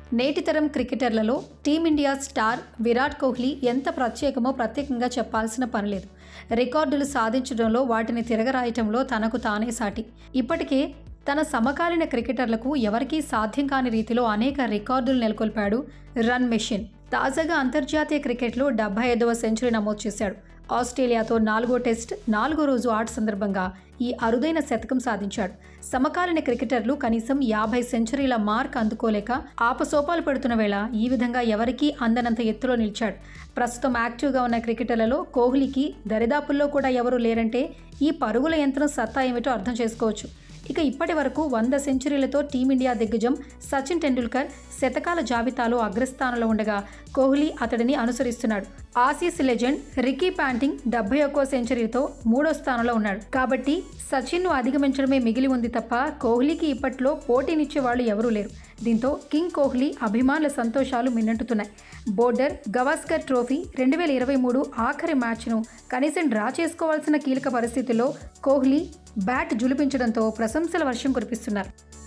నేటి తరం క్రికెటర్లలో టీమిండియా స్టార్ విరాట్ కోహ్లీ ఎంత ప్రత్యేకమో ప్రత్యేకంగా చెప్పాల్సిన పనిలేదు. రికార్డులు సాధించడంలో, వాటిని తిరగరాయటంలో తనకు తానే సాటి. ఇప్పటికే తన సమకాలీన క్రికెటర్లకు ఎవరికీ సాధ్యం కాని రీతిలో అనేక రికార్డులు నెలకొల్పాడు రన్ మెషిన్. తాజాగా అంతర్జాతీయ క్రికెట్లో 75వ సెంచరీ నమోదు చేశాడు. ఆస్ట్రేలియాతో 4వ టెస్ట్ 4వ రోజు ఆట సందర్భంగా ఈ అరుదైన శతకం సాధించాడు. సమకాలీన క్రికెటర్లు కనీసం 50 సెంచరీల మార్క్ అందుకోలేక ఆపసోపాలు పెడుతున్న వేళ ఈ విధంగా ఎవరికీ అందనంత ఎత్తులో నిలిచాడు. ప్రస్తుతం యాక్టివ్గా ఉన్న క్రికెటర్లలో కోహ్లీకి దరిదాపుల్లో కూడా ఎవరూ లేరంటే ఈ పరుగుల యంత్రం సత్తా ఏమిటో అర్థం చేసుకోవచ్చు. ఇక ఇప్పటి వరకు 100 సెంచరీలతో టీమిండియా దిగ్గజం సచిన్ టెండూల్కర్ శతకాల జాబితాలో అగ్రస్థానంలో ఉండగా కోహ్లీ అతడిని అనుసరిస్తున్నాడు. ఆసీస్ లెజెండ్ రికీ పాంటింగ్ 71వ సెంచరీతో 3వ స్థానంలో ఉన్నాడు. కాబట్టి సచిన్ను అధిగమించడమే మిగిలి ఉంది తప్ప కోహ్లీకి ఇప్పట్లో పోటీనిచ్చే వాళ్ళు ఎవరూ లేరు. దీంతో కింగ్ కోహ్లీ అభిమానుల సంతోషాలు మిన్నంటుతున్నాయి. బోర్డర్ గవాస్కర్ ట్రోఫీ 2023 ఆఖరి మ్యాచ్ను కనీసం డ్రా చేసుకోవాల్సిన కీలక పరిస్థితుల్లో కోహ్లీ బ్యాట్ జులిపించడంతో ప్రశంసల వర్షం కురిపిస్తున్నారు.